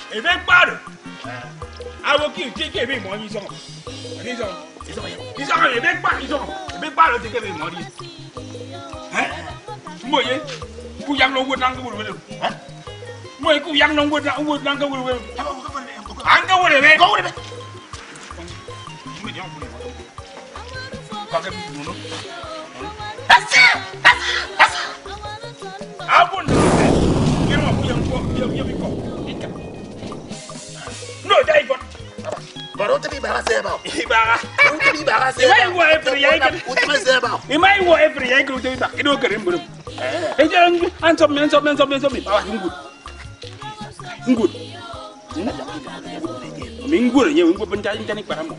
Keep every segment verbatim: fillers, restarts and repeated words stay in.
E be paro. Awo ki ti ke be mo ni so. Ni so. Ni so e be pa ni so. E be paro ti ke be mo ni. Hả? Mày vậy? Cô giang nông quân ăn cái bùn vậy? Hả? Mày cô giang nông quân ăn quân ăn cái bùn vậy? Ăn cái bùn này, có này. Mày nhóc bùn này. Có cái bùn nó. Asa, asa. À bùn. Cái mà cô giang cô, cô giang bị cỏ, bị cắn. Nổi đây con. Baru tadi bahas saya bau. Bahas. Baru tadi bahas saya. Imai gua every year kan. Utama saya bau. Imai gua every year kan udah tak. Itu keren belum. Eh jangan ansop ansop ansop ansop. Awas nggut. Nggut. Minggu ni minggu pencari cari paramu.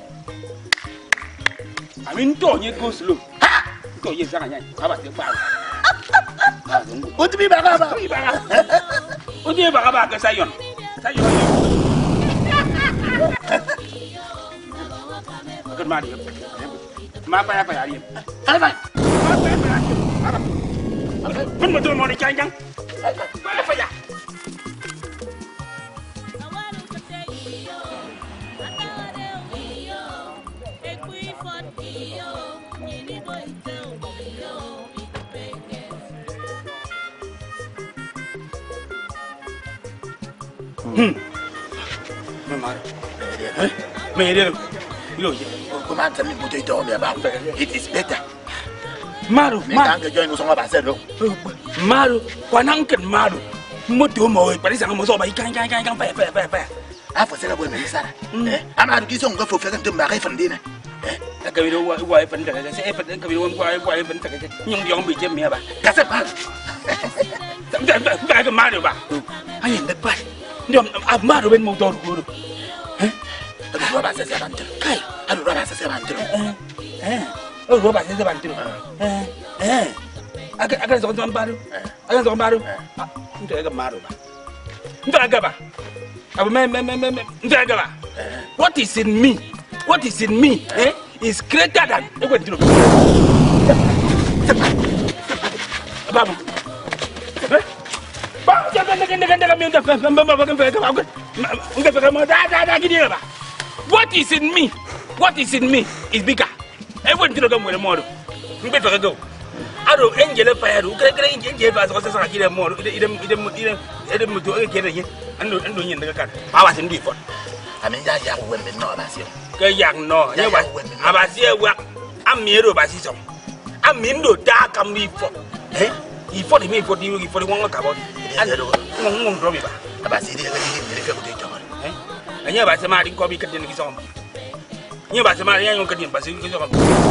Amin tu ni kau selu. Ha. Tu ye sangat nyanyi. Awas dia faham. Utama bahas bau. Utama bahas bahas ke sayon. Sayon. Makan mari. Apa apa ya dia? Apa? Apa apa ya? Apa? Pun betul mau dicangcang. Apa ya? Hmm. Memang. Eh? Mereka. Yo je. Kau macam ni buat itu orang bang. It is better. Maru, maru. Mereka join usang apa sahaja. Maru, kau nangken maru. Mutu mau, pada sangat mau sobat ikan ikan ikan ikan pay pay pay pay. Apa sahaja boleh menisara. Eh, amat kisah orang kau fikir tu mereka fundina. Eh, kau biru wah wah fundina. Saya fundina kau biru wah wah fundina. Nyong nyong bijem ni apa? Kasih apa? Tak tak tak ke maru ba? Ayam depan. Dia maru ben motor guru. Eh? Aduh, dua bahasa saya bantu. Kai, aduh dua bahasa saya bantu. Eh, eh, oh dua bahasa saya bantu. Eh, eh, akan akan seorang baru, akan seorang baru. Itu agak maru bah. Itu agak bah. Apa me me me me itu agak bah. What is in me? What is in me? Eh, is greater than. Eh, kau tidak. Apa? Eh? Bah, jangan jangan jangan jangan minta, bah, bah, bah, bah, bah, bah, enggak pakai mau dah dah dah gini lah bah. What is in me? What is in me is bigger. Everyone kilo kamu ada moru. Mungkin pakai go. Aduh, angel apa ya? Kira-kira angel angel bahasa bahasa sangat kira moru. Ide ide ide ide ide mutu ide kira ni. Anu anu ni nak kan. Awas sendiri pun. Amin ya ya uwen beno abasio. Ke yang no. Ya wah. Abasio wah. Amiru abasio. Amindo dah kami fo. Eh? Ifo ni mi fo di ifo di wong kabau. Anu ngong ngong robi bah. Abasio dia lagi ni dia kau tahu. Eh? Hanya bahasa mari kau bikin dia kisah. Hanya bahasa mari yang kau kerja bahasa kisah.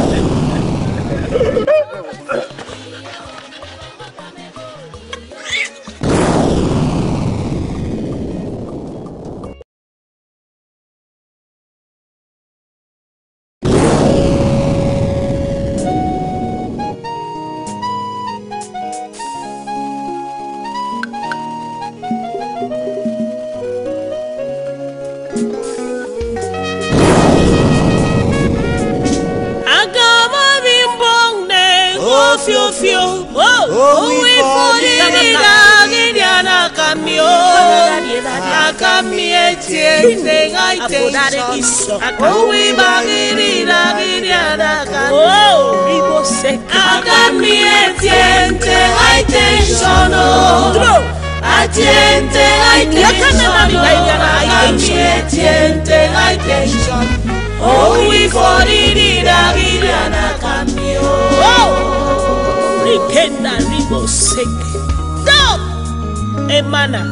Fio fio, oh, we for the Nigerian Akam, Akam, tiende gaite, oh, we bagiri Nigerian Akam, oh, ribo sec, Akam, tiende gaite, sono, atiende gaite, Akam, tiende gaite, oh, we for the Nigerian Akam, oh. Ripenda ribo seke. Stop! Emana.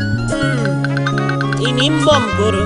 Hmm. Ini mbom guru.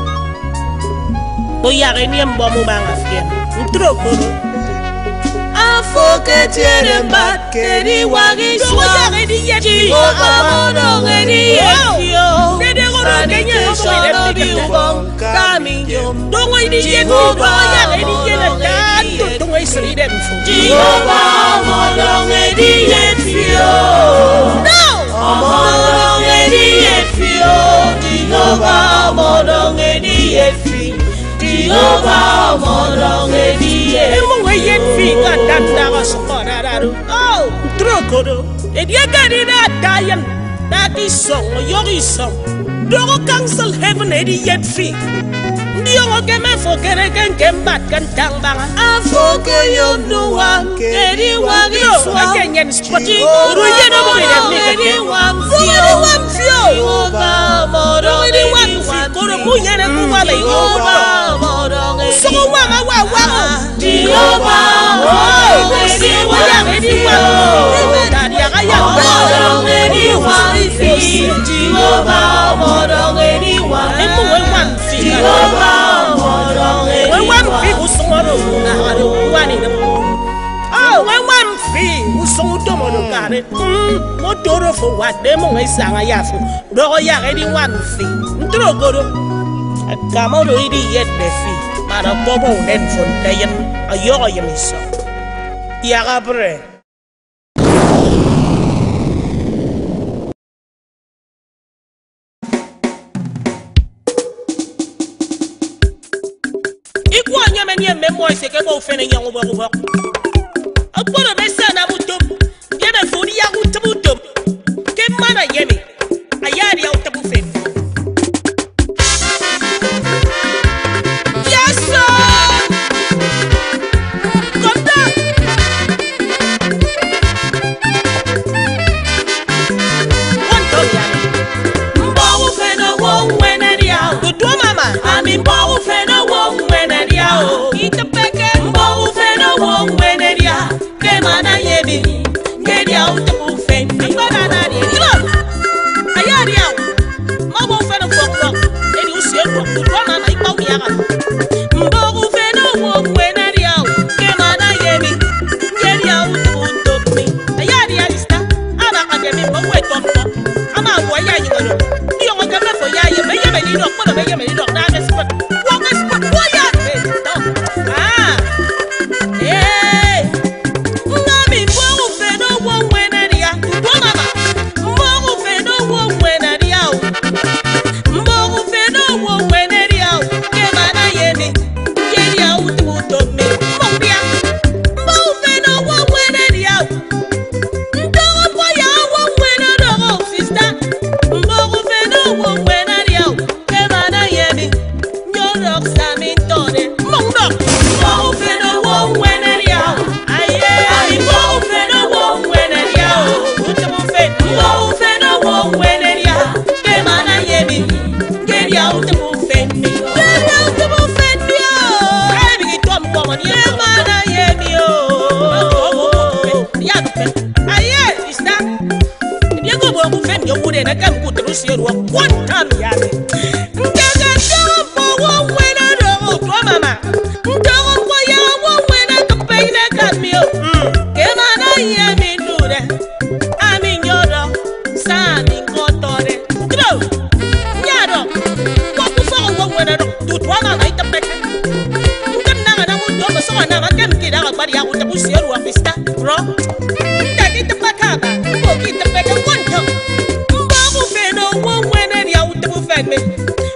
Boya ini mbom bang afia. Utro guru. Afo ke tiere mbat ke di wagi swa. Boya ini yeti. Oba mono ini yetio. Dede guru kenya sono di ubong kami jom. Dongo ini yeti. Boya ini yeti. Dongo isri dem fu. Jehovah molong edi yetio. No. Molong edi yetio. Jehovah molong edi yetio. Jehovah molong edi yetio. Emu yetio kadanda wasokora daru. Oh, trokodo. Edi agari na dayan. That is song, your song. Don't cancel heaven, Eddie yet fee. Dio game for get again, game back and tang bang. I forget you no one, Eddie one is again and spotting. Ruin over Eddie one, Eddie one few. Eddie one few, go to Muyan and Muvale over. So, Mama, wow, wow. Jehovah, Eddie one, Eddie one, Daddy, Eddie one feet. Jehovah, Modong, Eddie one, and one feet. Jehovah. When one fee was tomorrow, one in the oh, when one fee was so domino got it. What door for what demo is Sangayafu? Roya, any one fee. Drogo, a Kamodo idiot, the fee, but a bobo then from Dayan, a yoyam so. Yagabre. Memoir c'est que vous faites un over over. A put a message à Moutou. Get a food yahu to Moutou. Get mana yemi. A yard out to buffet. Yes, sir. Come down. One dog. Mbo fena wong when a dia. Good mama. I mean, Mbo fena wong when a dia. Ita peke mbo ufena wong weneria kemana yebi ngedia utu ufeni ngana nani ilo ayari ya mbo ufena wong eni usie wong kwa mama ipa uyaga mbo ufena wong weneria kemana yebi ngedia utu utopi ayari ya lista ama akemi mbo wetompo ama waya nyingano iyo ngame fo ya ye meye meni do kwa meye meni do na expert wong expert waya one time yami. Ndega dobo wo wena do to mama. Ndogo kwa ya wo wena to peine kamio. Kema na yami dure. Ami nyodo sami ngotore. Gro. Nyado. Kwa kufa wo wena do to to mama ita peke. Ngana na mu do so na ma kem kida ga bari ya ko to sieru afista. Bro. Ndagi to pakaba. Ko kita peke konto. Me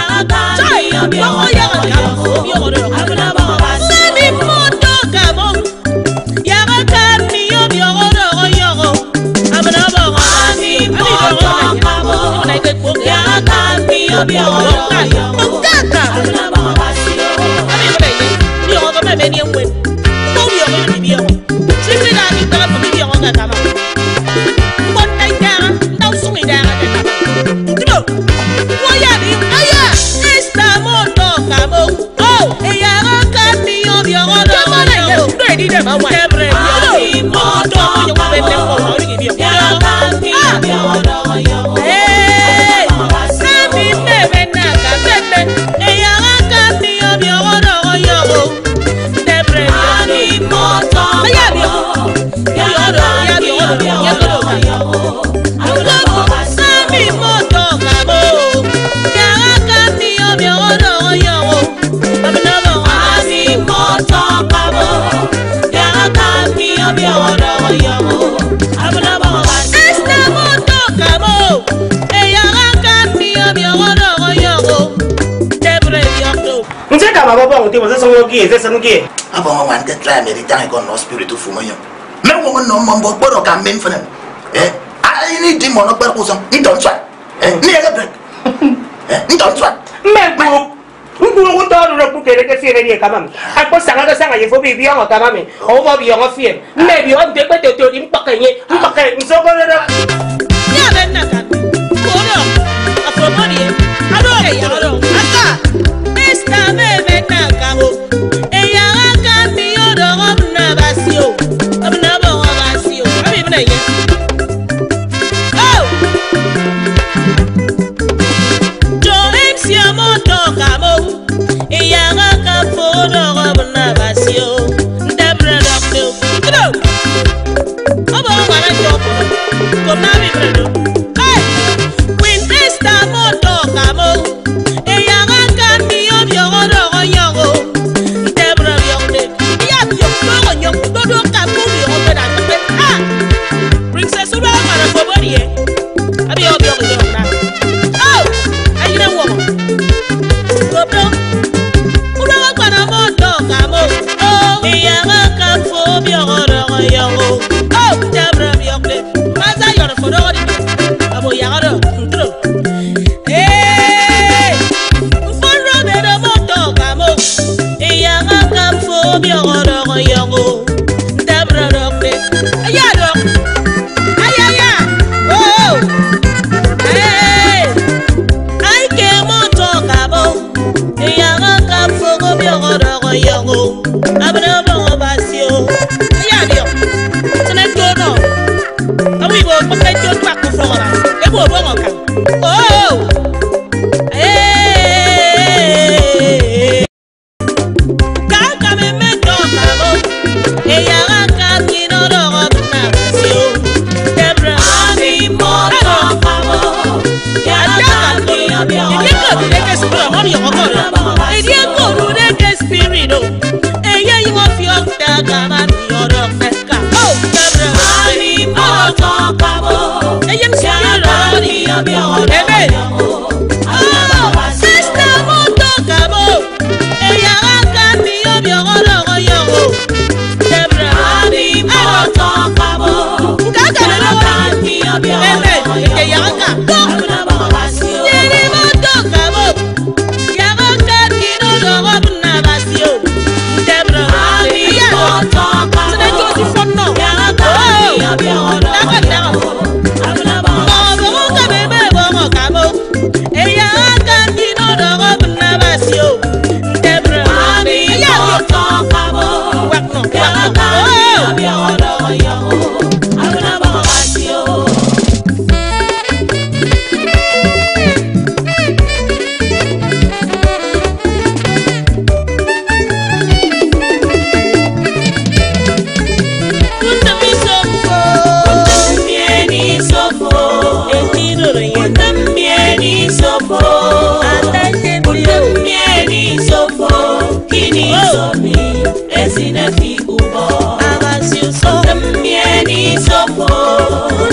C'est ça qui est. Ah bon, on va te traiter mais temps et qu'on a spirit tout fou moi. Mais on non mon bon pour quand même faire. Eh, ah il dit mon pas pour ça. Il donne ça. Eh, ni elle break. Eh, il donne ça. Mais bon, vous vous entendez le coup que les filles viennent quand même. À quoi ça va ça il faut vivre quand même. On va vivre en fille. Mais bien on peut te te dire pas gagner, pas gagner. Nous sommes là. Ya ben na kan. Kono. Afomoni. Alors, alors. Aka. Esta me na kamo.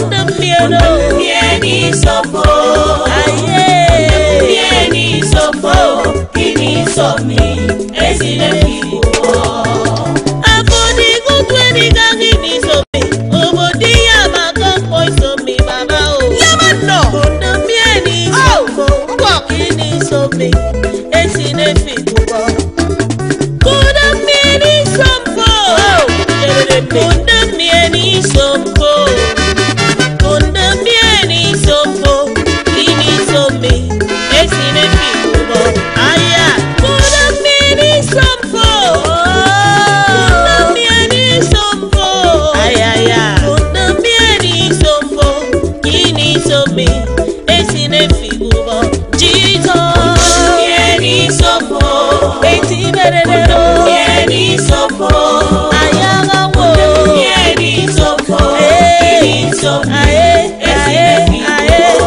Sopo, aye, sopo, me, esi ne figubo. Kuna mieni sompo, kuna mieni sompo, kuna mieni sompo, kini somi, esi ne figubo. Aya, kuna mieni sompo, kuna mieni sompo, aya ya, kuna mieni sompo, kini somi, esi ne figubo. Jesus, mieni sompo, eti berero, mieni sompo, ayaga wo, mieni sompo, kini somi, esi ne figubo.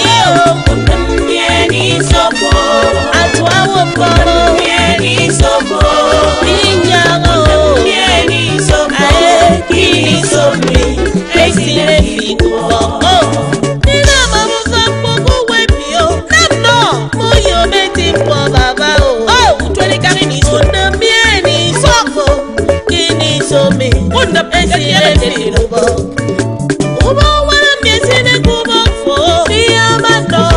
Mieni sompo, atwa wo poro, mieni sompo, ninjago, mieni sompo, kini somi, esi ne figubo. Nina mamu fampo kuwepio, namno, moyo meti mpo baba o. Oh, utwele kari ni sunda mieni sompo, kini somi, esi ne figubo. Ubo wana miesi ne kubo fo, niyamano.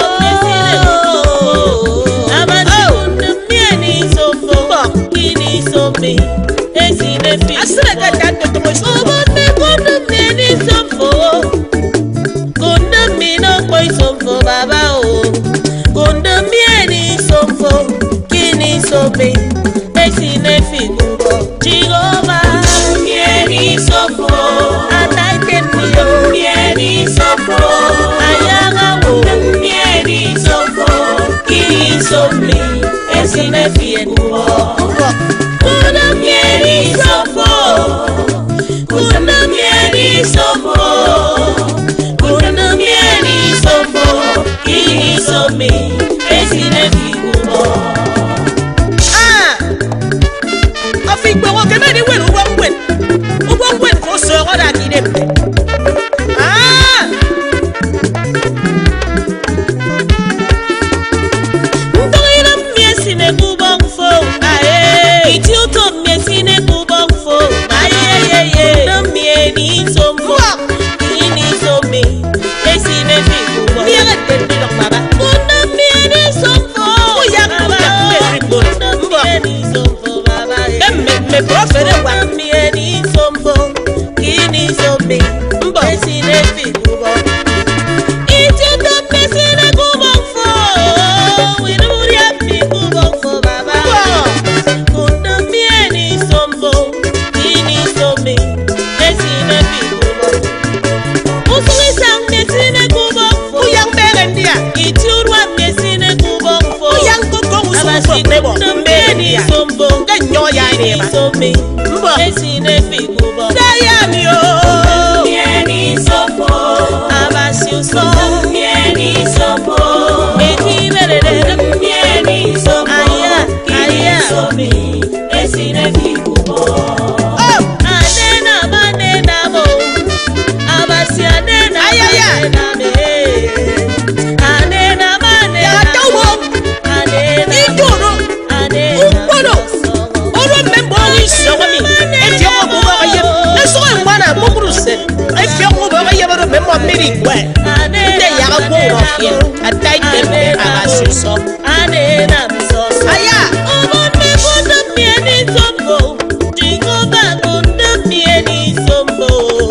Me, esi ne fi. Asira ka tanto to mo. Obo ne kondo me ni somfo. Kondo mi no koi somfo baba o. Kondo mi ni somfo. Kini so me, esi ne fi kubo. Jehova mi ni somfo. Anaike mi o. Mi ni somfo. Ayaga wo. Mi ni somfo. Kini so me, esi ne fi kubo. Kuna mieni sompo, kuna mieni sompo, kuna mieni sompo, kini somi, esi ne figubo. Ah, afigbe wo kebe ni wen uwo wen, uwo wen ko soro da ki dembe. Ah, ntoina miesi ne kubo fo, ae, iti uto miesi ne kubo fo, aye ye ye, na mieni somfo, kini somi, esi ne figubo. Miere tendi lok baba, kuna mieni somfo, uya kuya kuya rimbolo, kuna mieni somfo baba, me me profere wa mieni somfo, kini somi, esi ne figubo. Iti uto miesi ne kubo fo, winu muria mi kubo fo baba. Kuna mieni sombo, kini somi, esi ne figubo. Usui sang miesi ne kubo fo, uyang berendia. Iti urwa miesi ne kubo fo, uyang koko usumbo nebo. Kuna mieni sombo, ganyo ya neba. Somi, esi ne figubo. Dayami o, mieni sombo, abasi uso, mieni sombo, eti berere, mieni sombo, aya, aya, somi, esi ne figubo. Oh, anena manena mo, abasi anena manena me, anena manena mo, anena idoro, anena ukono, oro membo ni somi, eti o mo ba ye, eso en mana mo bruse, ai fi o ba ye ba membo miri kwe, ite ya ga ko ro fi, atai tembe abasi so, anena so, aya, obo me kondo mieni sombo, Jehova kondo mieni sombo,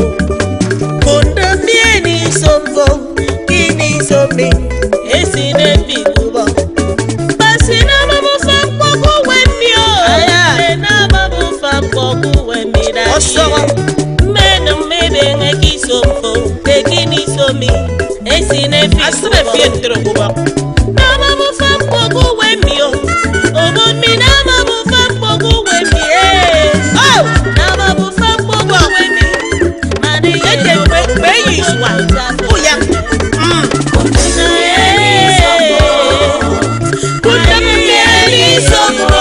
kondo mieni sombo, kini somi, esi ne figubo. Basi na mamu fampo kuwe mio, aya, na mamu fampo kuwe mida. Osoro, mena mebe nge kisombo, te kini somi, esi ne figubo. Asime fientro kuba. Na mamu fampo kuwe mio, obo mi na mamu fampo kuwe mie. Oh, na mamu fampo kuwe mi. Mane yete kwe kwe yiswa. Uya. Mm. Kuna mieni sombo, kuna mieni sombo,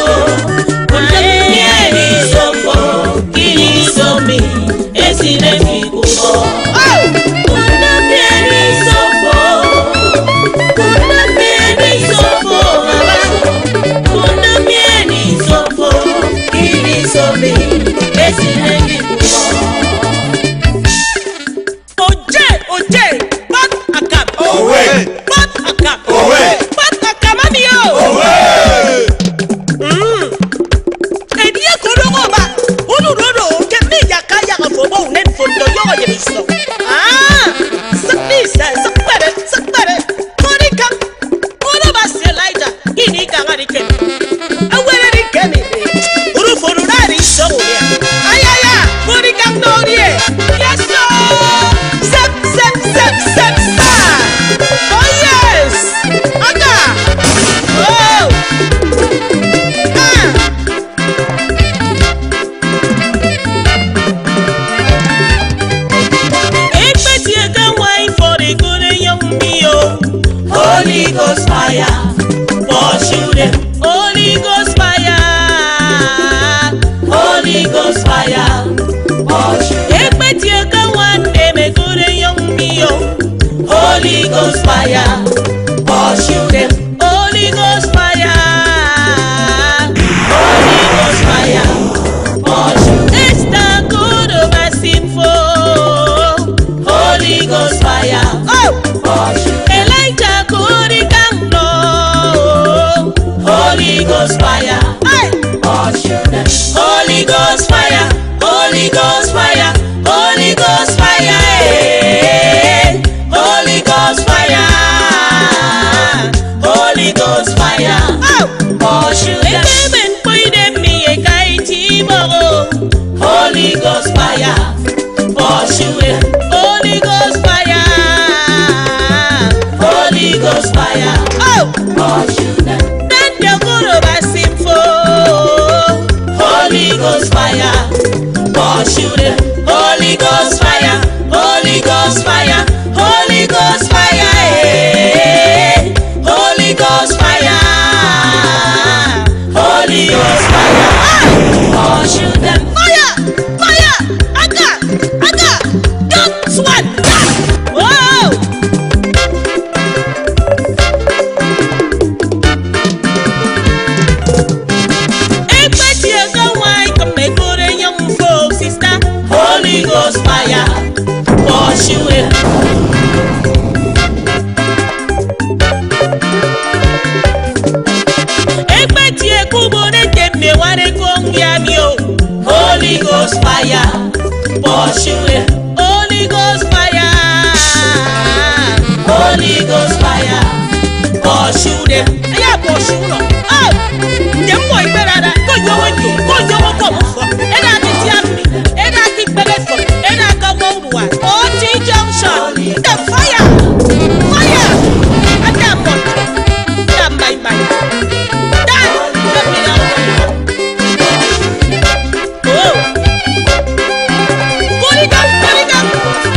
kuna mieni sombo, kini somi, esi ne figubo. Oh, kuna mieni sombo, kuna mieni sombo, kuna mieni sombo, kini somi, esi ne figubo. Oje, oje. fire, pursue them. Holy Ghost fire, Holy Ghost fire, pursue them. Ekpeti eka wande me gure young me yo. Holy Ghost fire, pursue them. Holy Ghost fire, Holy Ghost fire, pursue them. It's the good of a sinful. Holy Ghost fire, oh, pursue them. Elijah could come low. Holy Ghost fire, hey, pursue them. Holy Ghost fire, Holy Ghost fire, Holy Ghost fire, hey. Holy Ghost fire, Holy Ghost fire, oh, pursue them. Holy Ghost fire, pursue them. Holy Ghost fire, Holy Ghost fire, oh, pursue them. Then you're gonna be sinful. Holy Ghost fire, pursue them. Holy Ghost fire, Holy Ghost fire, Holy Ghost fire, hey. Holy Ghost fire, Holy Ghost fire, oh, pursue them. Fire, fire, Akam, Akam, don't sweat. Whoa. Ekpeti eka wine come make good young folks, sister. Holy Ghost fire, pursue it. Ekpeti ekubo de teme wane kongia mio. Holy Ghost fire, pursue it. Holy Ghost fire, Holy Ghost fire, pursue them. Aya pursue no. Oh, dem boy berada. Go yo wento, go yo come for. Ena ti tiami, ena ti belefo, ena ka mowa. Oh, T junction, the fire, fire. Ata mon. Tam bye bye. Dan, let me know. Oh. Holy Ghost, Holy Ghost.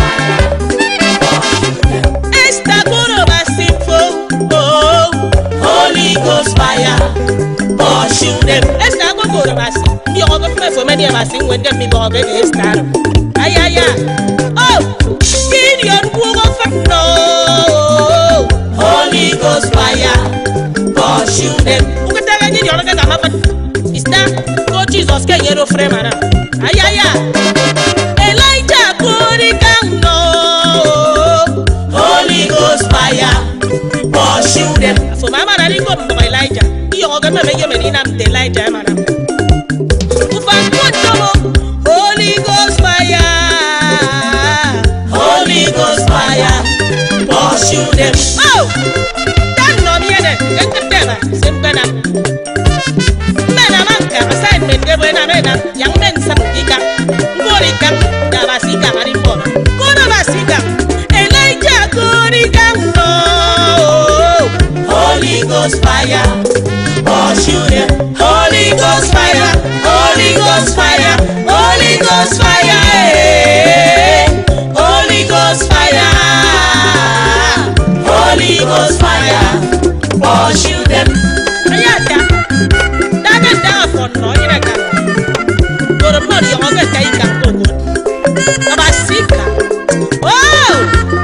Esta guru basimfo. Oh, Holy Ghost fire, pursue them. Esta guru basim. You go go for many basim when them me go get this star. Ay ay ay. Oh, Gideon guru no. Holy Ghost fire, pursue them. Ukataka Gideon ka kama. Ista go Jesus ke yero frema na. Ay ay ay. Elijah could come no. Holy Ghost fire, pursue them. For mama na ringo mbo Elijah. Iyo ga meme ye menina mte Elijah mana. Ufa kotomo. Holy Ghost fire, Holy Ghost fire, pursue them. Oh, that no miene. Eketema sempena. Mena manka assignment ge buena mena. Yang men sapika. Ngorika da basika marimbo. Kono basika. Elijah korika no. Holy Ghost fire, pursue them. Holy Ghost fire, Holy Ghost fire, Holy Ghost fire, hey. Holy Ghost fire, Holy Ghost fire, pursue them. Ayata, dada dada for no ina ka. Goro mori yo ga kai ka kogo. Abasika. Oh!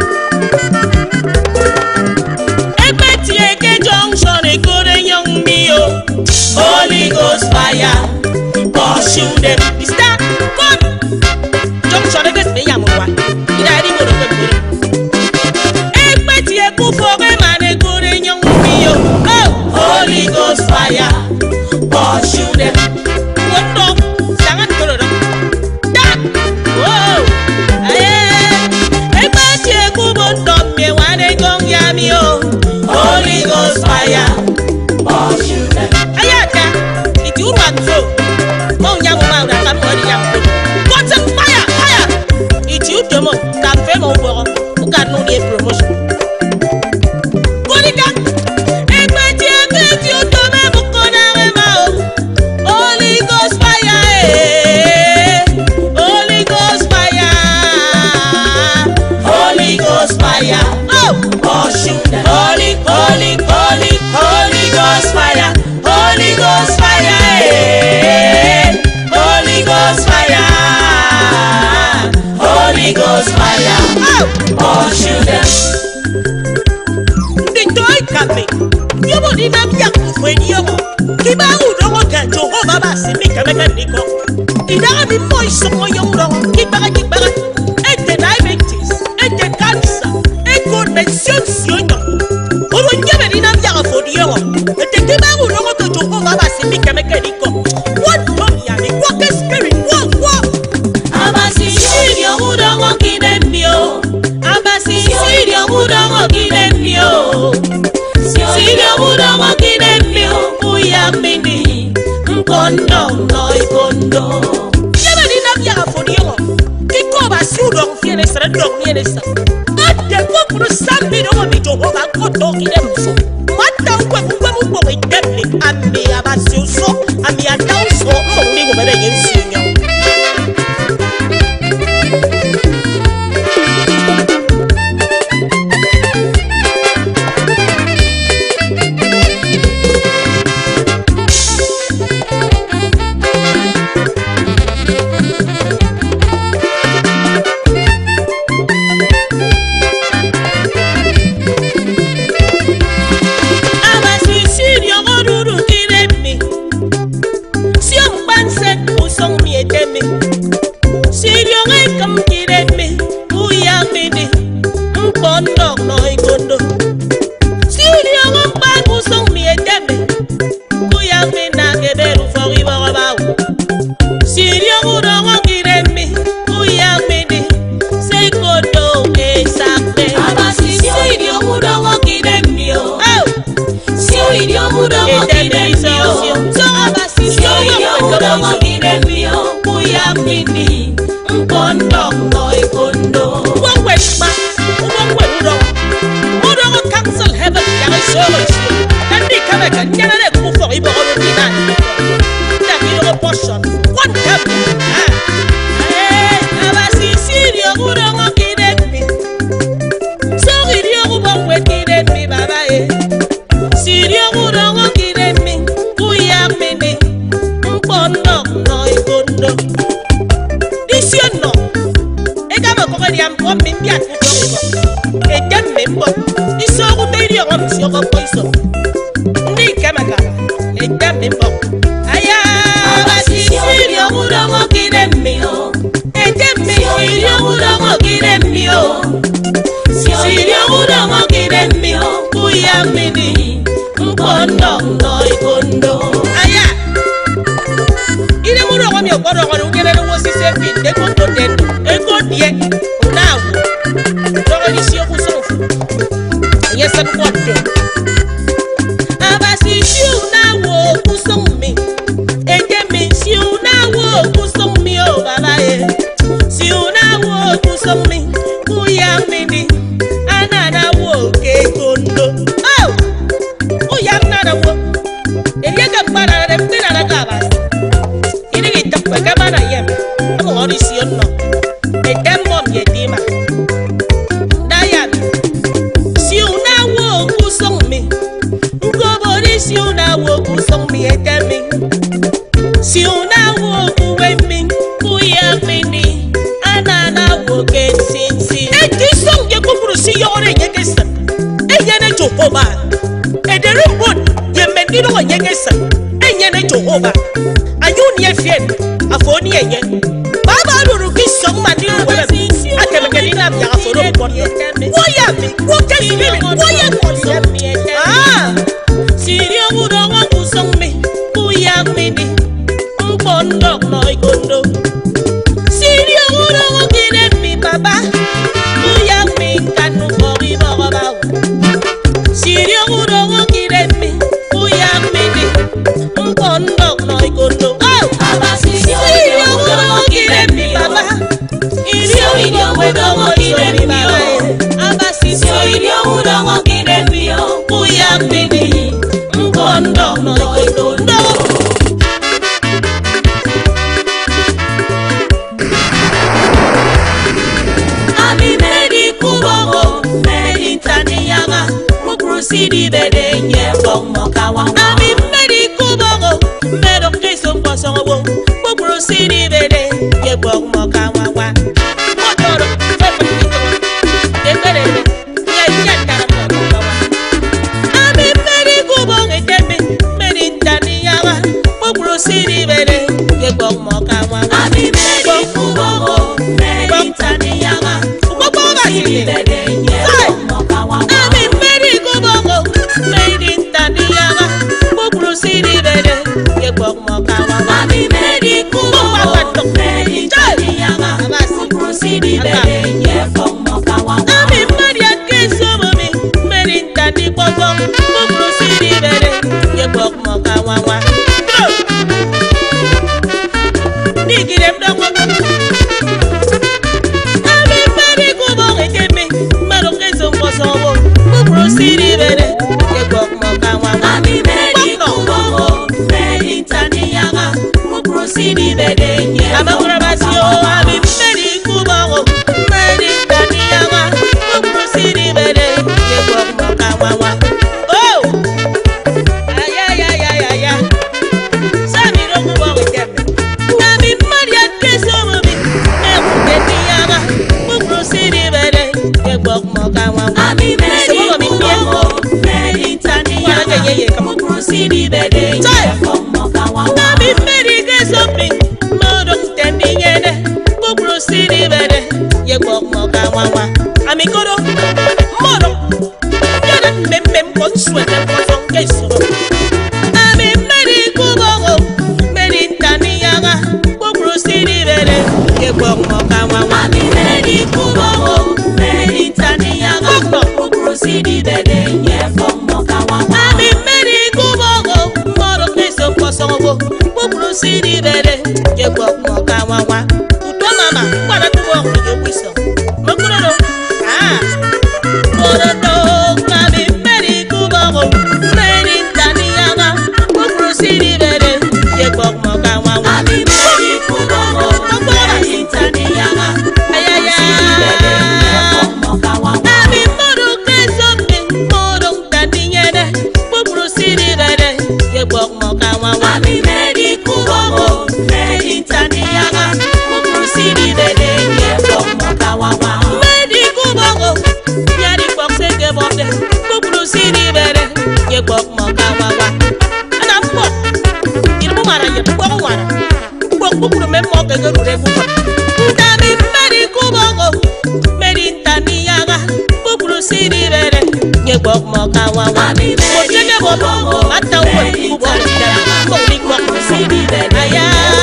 Ekpeti eke junction e gore young me yo. Holy Ghost fire, pursue them. Mister, come. Junction e get me yamwa. Ina ri mo do ko gore. Ekpeti eku foge man e gore young me yo. Oh, Holy Ghost fire, pursue them. What no? Sangan gore do. Da. Whoa. Ekpeti eku bondo me wane gong yami yo. Holy Ghost fire, pursue them. Ayata, it you want to. dina bia kufweni yo kiba udo ngo ganjo ho baba simi kameka niko ida mi moi somo yo ro kiba kiba ete diabetes ete cancer eko mention sionyo obo nyebe dina bia kufweni yo ete kiba udo ngo ganjo ho baba simi kameka niko what don't ya ni what spirit what what abasi sirio udo ngo kidembio abasi sirio udo ngo kidembio sirio udo ngo kidembio uya mini mkondo noi kondo yaba dina bia kufweni kiko basi udo ngo fiene sere dog miene sa ade ko pro sambi do mi jo ho ba ko to kidemso mata ukwe ukwe ukwe kidemni ami abasi uso ami adauso mo ni go bere yensinyo Sidi bede nye bong mo kawa. Ami medi kubogo, medo kiso mposo wo. Bukuru sidi bede nye bong mo kawa wa. Motoro, fefe kito, ekere me, nye nye kara mo kawa. Ami medi kubogo, sowo buburu siri bere ye gbok mo ka wa ami meri kubo meri taniyaga buburu siri bere ye amagura basio ami meri kubo meri taniyaga buburu siri bere ye gbok mo ka wa wa oh aya ya ya ya ya sami ro kubo ke ami maria keso mo bi e ku taniyaga buburu siri bere ye gbok mo ka wa wa ami meri kubo meri taniyaga buburu siri bere ye gbok mo ka wa wa ami meri keso bi mo do taniyaga buburu siri bere ye gbok mo ka wa wa ami koro moro yada mem kon suete kon son keso ami meri kubo meri taniyaga buburu siri bere ye gbok mo ka wa wa ami meri kubo meri taniyaga buburu siri bere ye gbok mo ka wa wa ami meri kubo moro keso kon bo buburu siri bere ye gbok mo ka wa wa uto mama kwana tu bo ye wiso makuro no ah moro do ami meri kubo meri taniyaga buburu siri bere ye gbok mo ka wa wa ami meri kubo meri taniyaga ayaya mo ka wa wa ami moro keso moro taniyaga buburu siri bere ye gbok mo ka wa wa ami meri kubo meri taniyaga buburu siri bere ye gbok mo ka wa wa meri kubo yari boxe de bonde buburu siri bere ye gbok mo ka wa wa ana po il mo mara ye po wara po buburu me mo ke garu re ku ndami meri kubo meri taniyaga buburu siri bere ye gbok mo ka wa wa ami meri kubo ata wo kubo mo ni gbok siri bere aya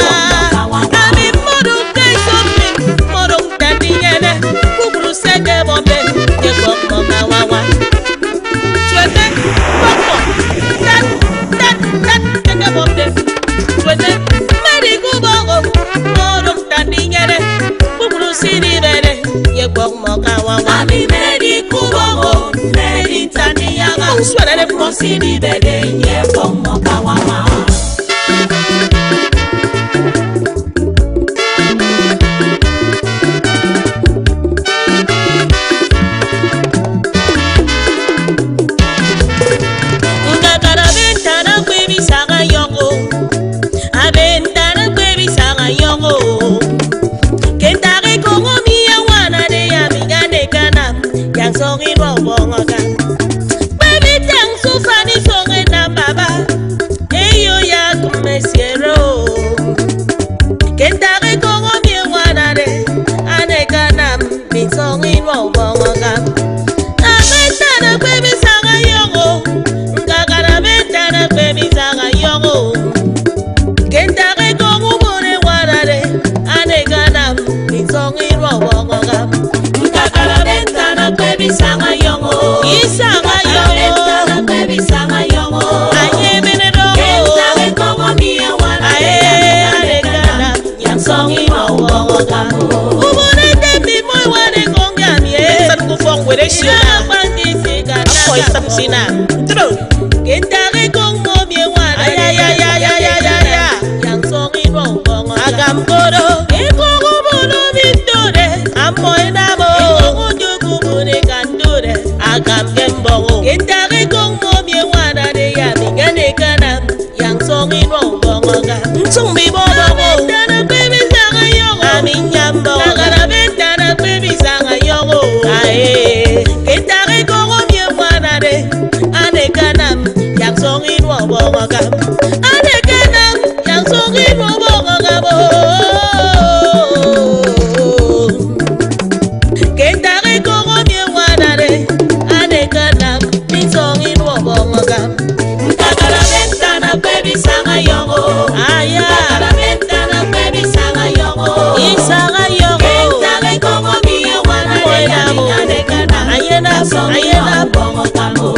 ami modu keso mi modu taniyaga buburu sege bonde ye gbok mo ka wa wa suete popo dat dat dat sege bonde suete meri kubo modu taniyaga buburu siri bere ye gbok mo ka wa wa ami meri kubo meri taniyaga buburu siri bere ye gbok mo ka wa wa songi ro bonga ka baby tang so fani songi na baba eyo ya kumesiero kendare kongo mi wana de ane kana mi songi ro bonga ka abeta na baby sanga yogo ngakara beta na baby sanga yogo kendare kongo bore wana de ane kana mi songi ro bonga ka baby sanga yongo isanga yongo baby sanga yongo aye menero kenta kongo mia wana aye alegana yang songi mawo kamo ubone tembi moy wane konga mie san ko fong wede shina bandi sega na ko isam sina tro kenta kongo mia wana aye aye aye aye aye yang songi mawo agam koro e kongo bono bitore amo enamo Akam gembo kendare kongo mie wana de ya mingane kana yang songi ro bongo ga nsumbi bobo dana baby sanga yogo aminyambo nagara betana baby sanga yogo ae kendare kongo mie wana de ane kana yang songi ro bongo ga ane kana yang songi ro bongo ga bo kendare kongo mie wana de baby sanga yongo aya na baby sanga yongo isanga yongo kenta kongo miya wana de kana ayena ayena bongo kamo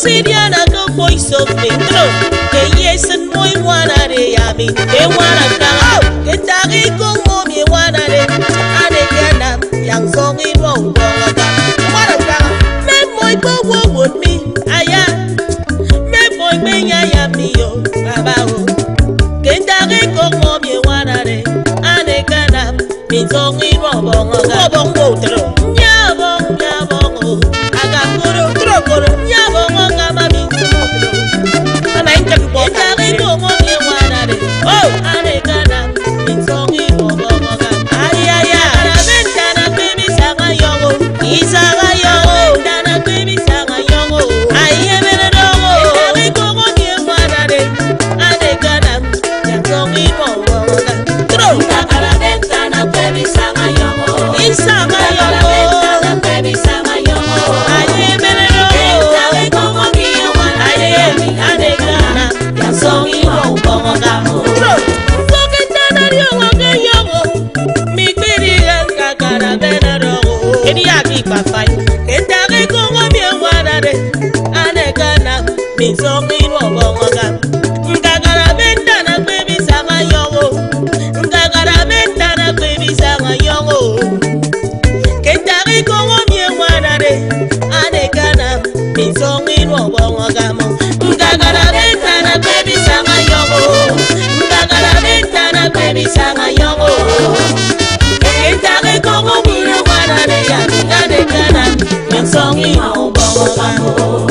Siriana go voice of me throw. Que yes and boy wanna de yami. They wanna come. Get a go mom you wanna de. And again, young song in one. What a come. Men boy go with me. I am. Men boy me I am me yo. Baba. Get a go mom you wanna de. And again, me song in one. Bong go through. Nyabong nyabong. Agam guru throw guru. Nyabong agam mi. And I can walk out and go on your one. Oh, and I can in song in one. Ay, ay, ay, Dana baby Saga Yogo, Isaga Yogo, Dana baby Saga Yogo. I am in a dog, and I go on your one. And I can in song in one. Throw Dana baby Saga Yogo, Isaga Yogo, baby Saga Yogo. I am in a dog, and I go on your one. I am and I can. Song in one, Throw. Look at that, you are the young. Me pretty and Kakara Benaro. Any fight. And I go on me one a day. And I can be song in one. Kakara Bentana baby Sama Yogo. Kakara Bentana baby Sama Yogo. Can't I go on me one a day. And I can be song in one. Kakara Bentana baby Sama Yogo. Kakara Bentana baby Sama Yogo. Kentare kongo bure wana de ya ngane kana yansongi maubongo bango.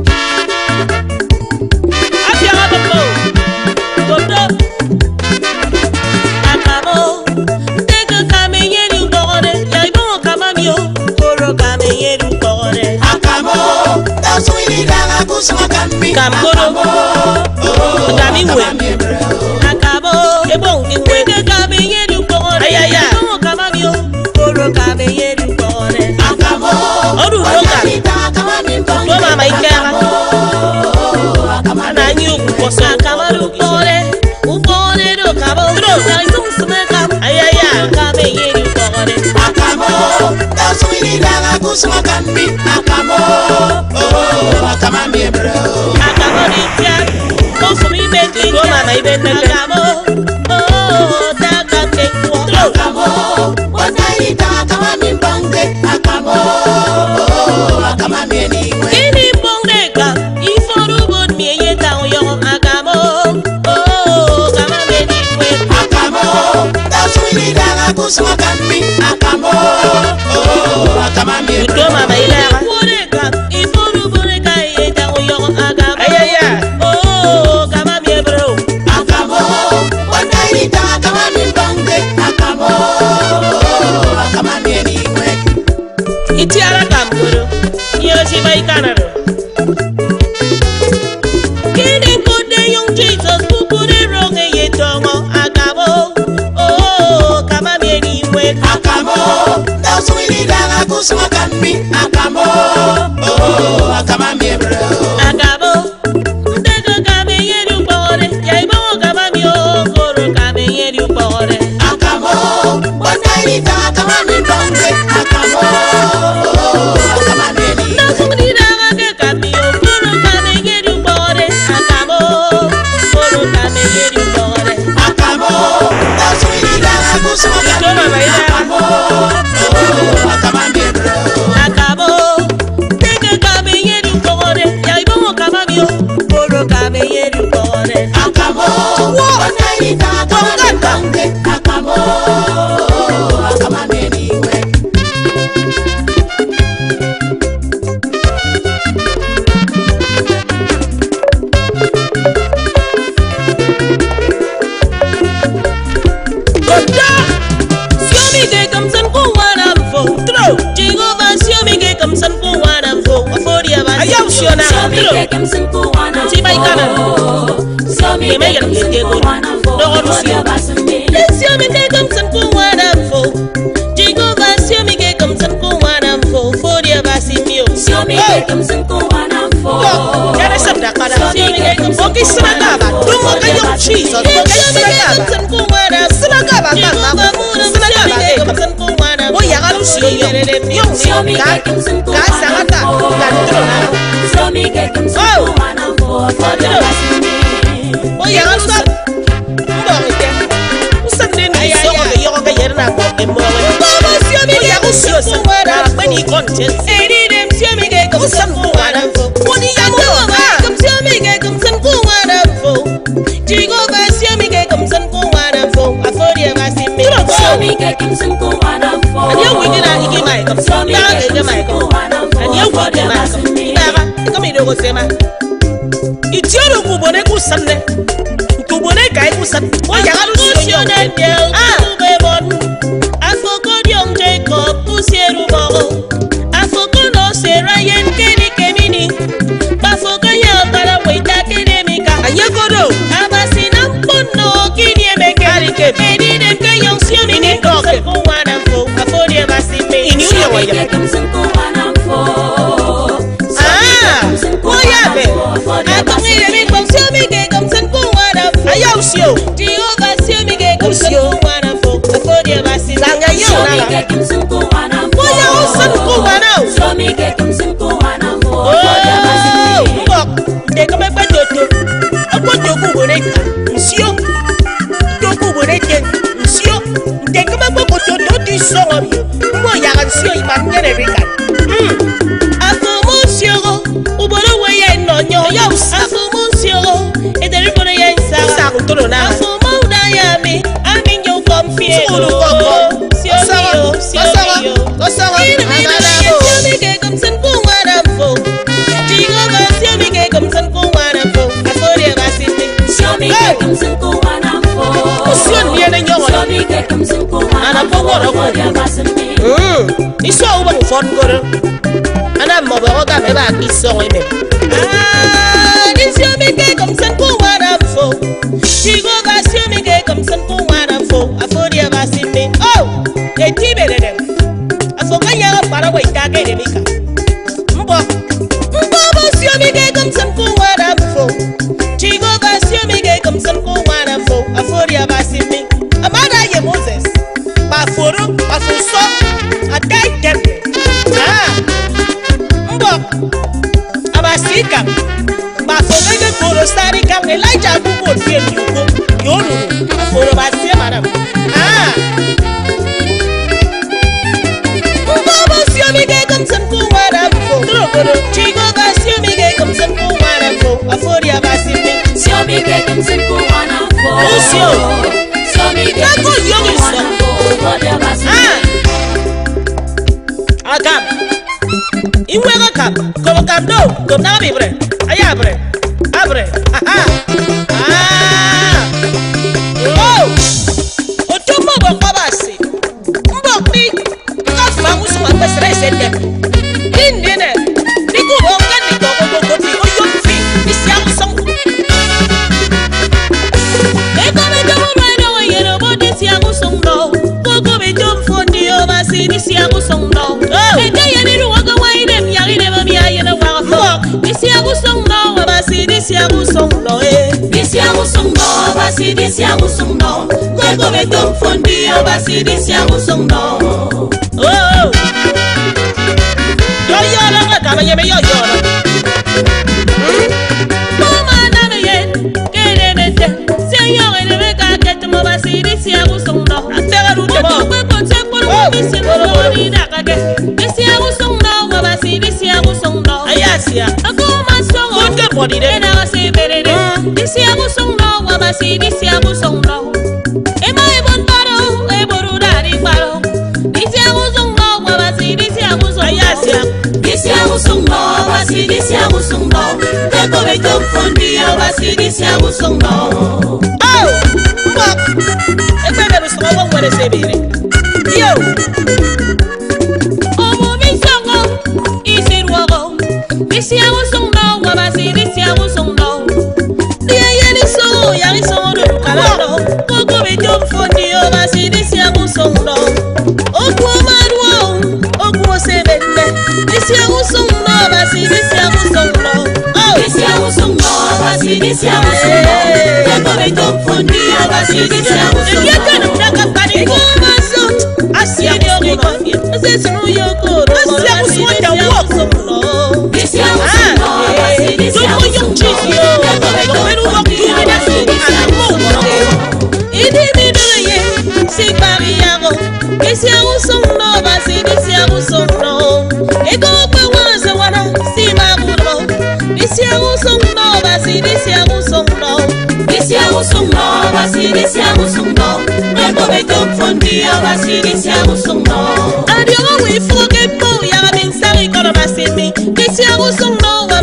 Apia babo. Toto. Akamo. Teka kame yeru bore. Ya ibongo kama mio. Koro kame yeru bore. Akamo. Taswini danga kusuma kambi. Kamkoro. Kami we. Akamo. Ebong kiwe. Teka kame yeru bore. Ayaya. Koro kame yeru bore. Akamo. Odu roga. Go mama ikera. Na nyu kukosa. Akamo du bore. Ubore do kamo. Tro. Na isu sumeka. Ayaya. Kame yeru bore. Akamo. Taswini danga kusuma kambi. Akamo. Oh, akama mi bro. Akamo di tia. Kosumi beti. Go mama ibeti. Akamo. Oh, taka kekwa. Akamo. Akama mi bonge, akamo, akama mi anyway. Ini bonge ka, iforu bod mi yeta uyo akamo, oh, akama mi anyway. Akamo, that's when danga kusuma kambi, akamo, oh, akama mi. Uto mama ila. Bonge ka, iforu bonge ka yeta uyo akamo, ayaya, oh, akama mi bro. Akamo, wanda ita akama mi bonge, akamo. Itiara kamuro, yosi by Canada. Kini kode yung Jesus, pupure wrong e yetongo, akamo, oh, kama mieni we. Akamo, that's when it danga kusuma kambi, akamo, oh, akama mie bro. Akamo, ndego kame yeru bore, yaibo kama mio, koro kame yeru bore. Akamo, wanda ita kama mi bonge, akamo. Oh, sema. Itioro kubone kusanne. Kubone kai kusan. O ya galu sio de ah bebon. Afoko diong Jacob pusieru boro. Afoko no serayen keni kemini. Bafoko ya para weita kedemika. Anyagodo. Abasina mpono kini emeke. Alike. Edi dem ke yon sio mini koke. Wana fo. Afodi abasime. Ini uya waya. Ah. Oya be. Atongire mi kom sio mi ke kom sen ko wana fo. Ayaw sio. Jehovah sio mi ke kom sen ko wana fo. Afodi abasime. Langa yo na. Oya osan ko wana. Sio mi ke kom sen ko wana fo. Oh. Mbok. De kome pa toto. Ako toku boneka. Sio. Toku boneka. Sio. De kome pa toto di songo mi. Mo ya kan sio imanyere bika. Hmm. Afomo sio. Uboro we ye nonyo. Ya afomo sio. E deri boro ye sa. Sa kutolo na. Afomo da ya mi. Ami nyo kom fie. Sulu koko. Sio mio. Sio mio. Kosawa. Sio mi ke kom sen ko wana fo. Jehovah sio mi ke kom sen ko wana fo. Afori abasite. Sio mi ke kom sen ko wana fo. Sio mi ene nyo. Sio mi ke kom sen ko wana fo. Afori abasite. Hmm. Iso uba mfon gore. Ana mo ba ga me ba ki so ime. Ah, sio mi ke kom sen ko wana fo. Jehovah sio mi ke kom sen ko wana fo. Afori abasite. Oh, ke tibere dem. Afoka ya para wa itaga de mika. Mbo. Mbo sio mi ke kom sen ko wana fo. Jehovah sio mi ke kom sen ko wana fo. Afori abasite. Amada ye Moses. Ba foro, ba fuso. Atai dem. Ah. Mbo. Abasika. Ba foga de foro stari kam Elijah bu ko fie yuko. Yoro. Foro ba se madam. Ah. Mbo sio mi ke kom sen ko wana fo. Jehovah sio mi ke kom sen ko wana fo. Afori abasite. Sio mi ke kom sen ko wana fo. Sio. Sio mi ke kom sen ko wana fo. Ah. Akam. Iwe akam. Como kam do. Como na bibre. Aya bre. Abre. Aha. Ah. Oh. Otomo bo kwabasi. Mbo mi. Ka fa musu ma pesre sende. Indene. Niku bo kan ni ko ko ko ti o yo fi. Isia song. E ko me do mo no ye no bo di sia song no. Go be jump for the oversee this year go song now. E ka ye ni ruwa ga wai dem ya ni dem mi aye na wa fo. This year go song now oversee this year go song now. Eh. This year go song now oversee this year go song now. Go be jump for the oversee this year go song now. Oh. Yo yo na ga ka ye me yo yo. Mama na me ye ke ne me te. Se yo ne me ka ke te mo oversee this year go song now. After ru te mo. Ayasia, ako masong good good body de na si berede. Disi ako song no, wabasi disi ako song no. Ema ebon paro, eboru dari paro. Disi ako song no, wabasi disi ako song. Ayasia, disi ako song no, wabasi disi ako song no. Kako be jump fondi, wabasi disi ako song no. Oh, fuck. Ekwe be rusto mo wale se bere. Yo. This year was so now, what I see this year was so now. The year is so, young is so, the Calado. Go go be jump for the over, see this year was so now. Oh, poor man, wow, oh, poor seven. This year was so now, I see this year was so now. Oh, this year was so now, I see this year was so now. Go go be jump for the over, see this year was so now. You can't knock up panic, I see your record. I said, through your code, I see what I walk so now. This year was so now, I see this year was so now. Idi mi do ye, si pari yago. This year was so now, I see this year was so now. Ego pa wanza wana, si maguro. This year was so now, I see this year was so now. This year was so now, I see this year was so now. Ego be jump from the I see this year was so now. And you know we forget more, ya bin sari kono basimi. This year was so now, I see this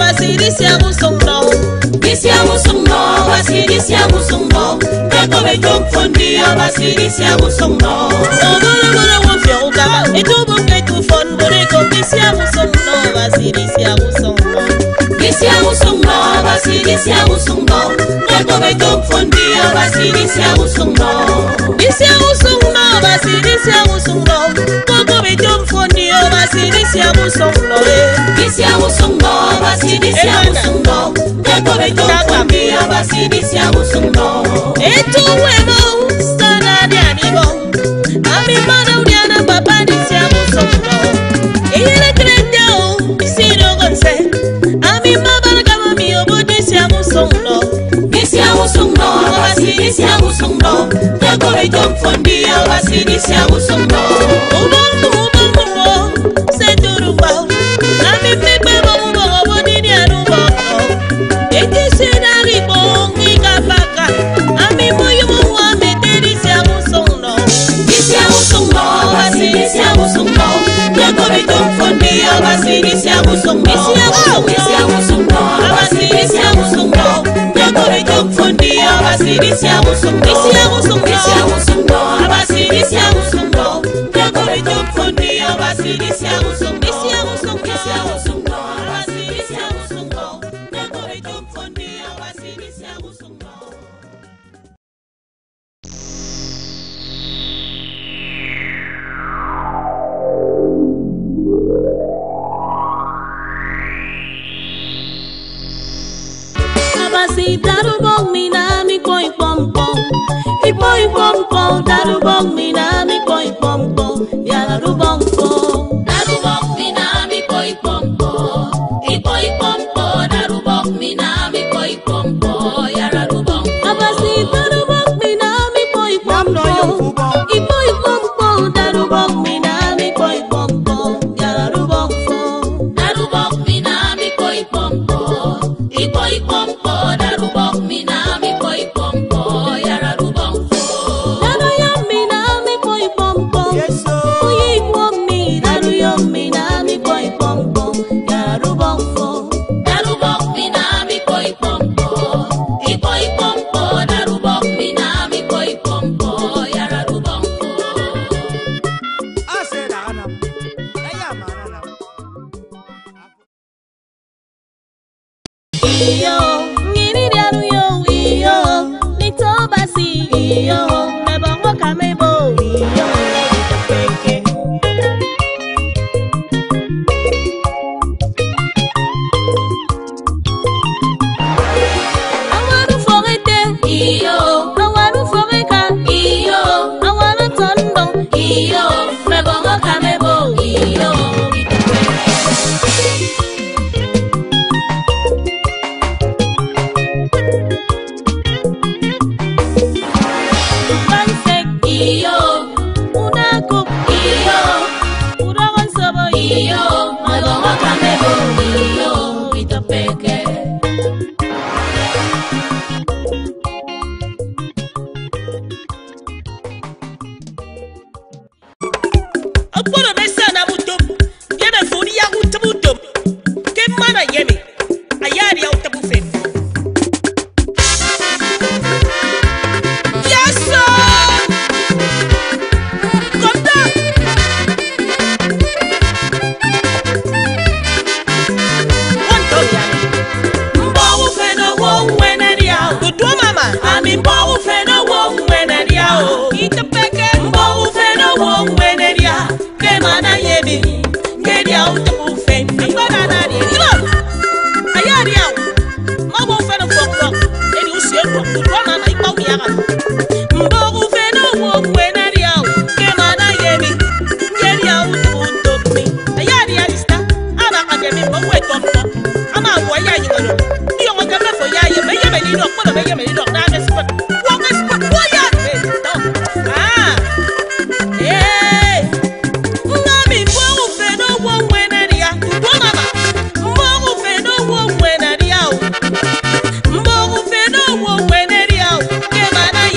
Basirisia Musongo, Bisia Musongo, Basirisia Musongo, Kakome Jom Fondi, Basirisia Musongo. Obolo Wofio Gaba, Etubo Ketu Fon, Boreko, Bisia Musongo, Basirisia Musongo. Bisia Musongo, Basirisia Musongo, Kakome Jom Fondi, Basirisia Musongo. Bisia Musongo, Basirisia Musongo, Kakome Jom Fondi, Basirisia Musongo. Bisia Musongo, Basirisia Musongo, Kakome Jom Fondi, Basirisia Musongo. Etu wemo, sana dianibo, ami mana udiana papa disia Musongo. Iyele krendeo, isido gonse, ami mabana kama mi obodisia Musongo. Bisia Musongo, Basirisia Musongo, Kakome Jom Fondi, Basirisia Musongo. Ubongo, ubongo, seturuba, ami pepe bongo obodi dianubo. Eti senari bongi kapaka, ami moyo mwa meterisia Musongo. Bisia Musongo, Basirisia Musongo, Kakome Jom Fondi, Basirisia Musongo. Bisia Musongo, Basirisia Musongo, Kakome Jom Fondi, Basirisia Musongo. Bisia Musongo, Bisia Musongo, Basirisia Musongo, Kakome Jom Fondi, Basirisia Musongo. Bisia Musongo, Bisia Musongo, Basirisia Musongo, Kakome Jom Fondi, Basirisia Musongo. Abasi darubong minami koi pompong, ipoi pompong darubong minami koi pompong, ya darubong pong. Darubong minami koi pompong, ipoi pompong darubong minami koi pompong, ya darubong. Abasi darubong minami koi pompong, ipoi pompong darubong minami koi pompong, ya darubong pong. Darubong minami koi pompong, ipoi pompong darubong minami koi pompong, ya darubong pong. Daru yam minami koi pompong, uyi pomi daru yam minami koi pompong, ya darubong pong. Darubong minami koi pompong, ipoi pompong darubong minami koi pompong, ya darubong pong. Iyo, ngini diaru yo, iyo, nitobasi, iyo, mebongo kamebo, iyo, peke. Awaru forete, iyo, awaru foreka, iyo, awaru tondo, iyo, mebongo kamebo, iyo, iyo, una cup, iyo, uragon sobo, iyo, mebongo kamebo, iyo, itopeke. Oporo besa na butum, yeme furi ya butum, ke mana yeme, ayari ya utabufen. Yes sir. Come down. One dog ya. Mbawu feno wo wena dia. Tutu mama. Ami mbawu feno wo wena dia o. Ita peke. Mbawu feno wo wena dia. Ke mana yebi. Ke dia utabu fen. Ngana na dia. Kilo. Aya dia. Mbawu feno wo wo. Eni usie wo. Tutu mama ipa uya ga. Mbawu feno wo wena dia o. Ke mana yebi. Ke dia utabu ntokmi. Aya dia lista. Aba kademi mbawu etompo. Ama wo ya nyingolo. Iyo ngo gamna fo ya ye. Me ye me ni do. Kono me ye me ni do. Na me spot. Wo me spot. Wo ya. Ah. Eh. Ngami mbawu feno wo wena dia. Tutu mama. Mbawu feno wo wena dia o. Mbawu feno wo wena dia o. Ke mana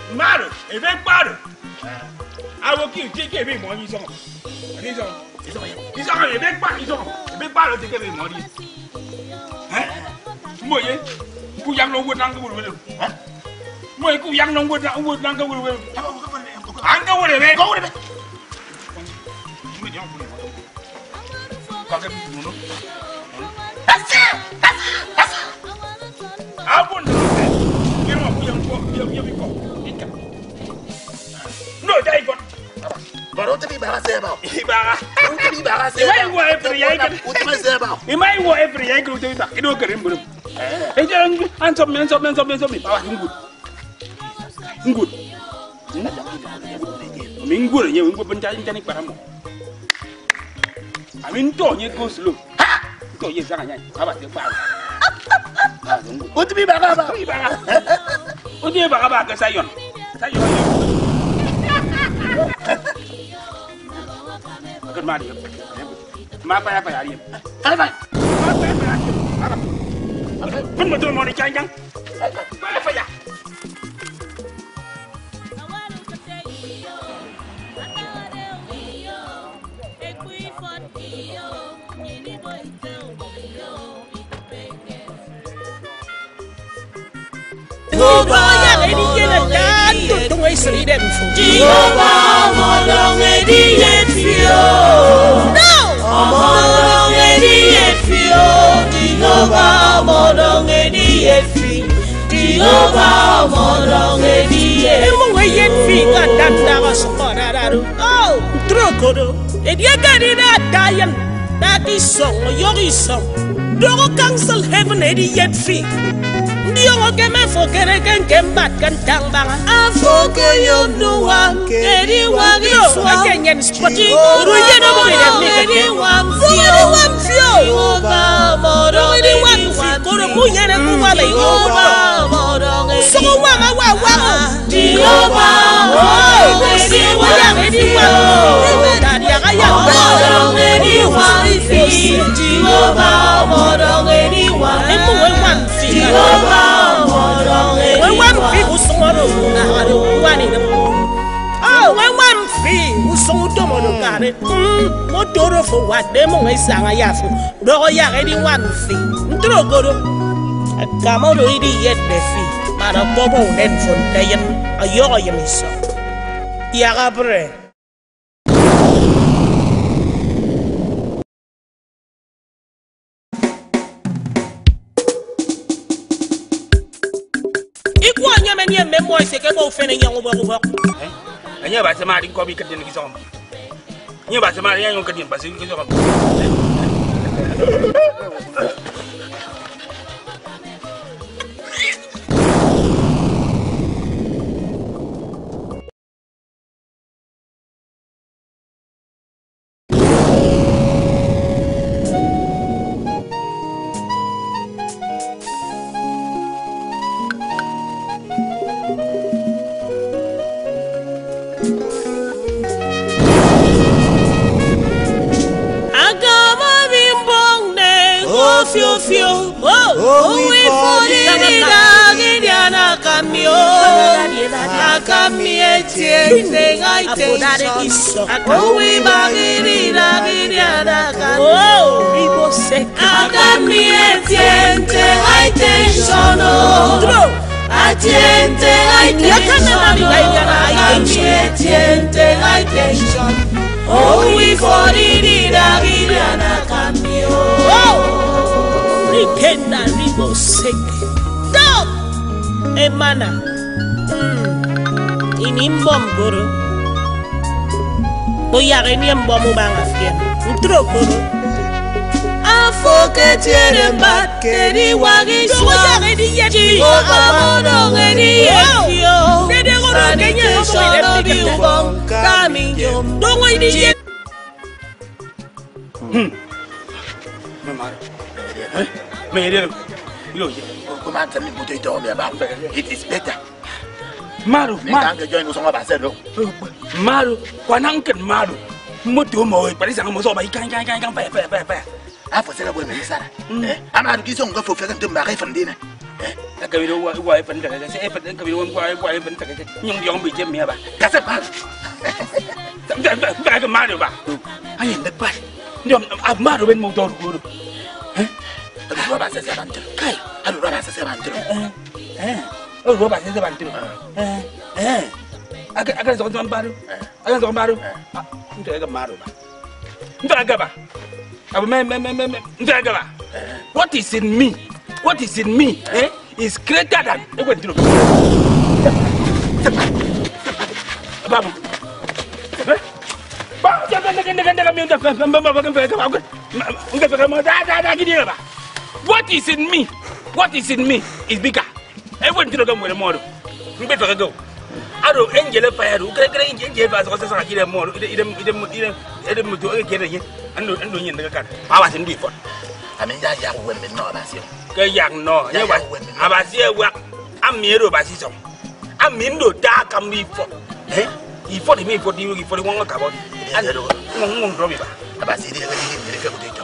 Maru, e be paru. Awo ki ti ke mi mo yin so. Ni so. Iso iso e be pa iso. E be paru ti ke mi mo ri. Eh? Mo ye. Ku yang no wo nang ku wo. Eh? Mo ku yang no wo nang wo nang ku wo. Ang ka wo le be. Ko wo le be. Mi jong ku le. Ka ke mi no. Asa! Asa! Abun. Ni mo ku yang ko, yang yang ko. No, dai kon. Baru tu bi bara seba. Ibara. Baru tu bi bara seba. Imai wo every year. Uti seba. Imai wo every year ku tu ba. Ido kere mburu. Eh jangan ansop men ansop men ansop men ansop men. Bawa ngud. Ngud. Minggu ye ngud pencari cari paramu. Amin to ye go slow. Ha. To ye jangan nyanyi. Apa dia bawa. Uti bi bara ba. Ibara. Uti bara ba ke sayon. Sayon. Makan mari. Mapa apa ya dia? Hai bai. Mapa apa ya? Apa? Pun betul mau dicangcang. Apa ya? Jehovah molong edi efio. No. Molong edi efio. Jehovah molong edi efi. Jehovah molong edi efi. Emo efi kadanda kasokora daru. Oh, trokodo. Edi agadi na dayan. That is song, yori song. Dogo cancel heaven edi efi. Yo que me fokere ken ken bat kan tang bang afoke yo no wan kedi wagi so akenyen spoti ruye no mo de me kedi wan fio wan fio yo ba moro di wan fi ko ro mu yere ku wala yo ba moro so wa ma wa wa yo ba moro si wa ya kedi wan da dia ga ya moro kedi wan fi yo ba moro kedi wan e mu wan fi yo ba when one fee was tomorrow, one in the oh, when one fee was so tomorrow, got it. What door for what demo is Sangayafu? Roya ready one fee. Drogo. A Camodo idiot the fee. But a bobo then from Dayan, a yoyam is so. Yagabre. Nye memo se ke bo fene yang obo obo eh anya ba sama din ko bi kadin ki som nya ba sama yang kadin ba se ki som fio fio oh we for the Nigerian Akam Akam tiende ngaite oh we bagiri Nigerian Akam oh ribo sek Akam tiende ngaite sono atiende ngaite Akam tiende ngaite oh we for the Nigerian Akam oh Ripenda ribo sek. Stop! Emana. Hmm. Inimbom guru. Boyare ni mbom bang afia. Utro guru. Afoke tiere mbat kedi wagi swa. Boyare di yeti. Amono ngedi yefio. Dede guru kenye no mo di ubong kami jom. Dongo di yeti. Hmm. Mama. Mere yo ye ko man tami buto ito me ba it is better maru maru join mo songa ba se do maru kwanang ken maru moto mo pari sang mo so ba kan kan kan pa pa pa pa a fo se la bo me sara eh ama du ki so ngo fo fe kan tumba ka fandina cái video quay quay phần cái cái sẽ phần cái video quay quay phần cái cái nhung nhung bị chém mía bà cái sao bà cái cái cái má được bà anh nhìn được bà nhưng à má được bên motor của được aduh dua bahasa saya bantu kai aduh dua bahasa saya bantu eh oh dua bahasa saya bantu eh eh agak agak zombie baru agak zombie baru itu agak maru bà itu agak bà apa me me me me itu agak bà what is in me what is in me eh is greater than eh what itu babu eh babu jangan jangan jangan jangan minta babu babu kan babu babu enggak pakai mau dah dah dah gini lah bah what is in me what is in me is bigger eh what itu kan mau mau enggak pakai go ado angel pa yaro kare kare angel ba so sa kire mo ide ide ide ide ide mo to kire yin ando ando yin daga kan ba wa sin di fon amin ya ya wen men no ba si ke yang no ya wa aba si wa amiro ba si so amindo da kam mi fo eh i fo di mi fo di i fo di won ka bo ngong ngong ro mi ba aba si di ga di di ka ko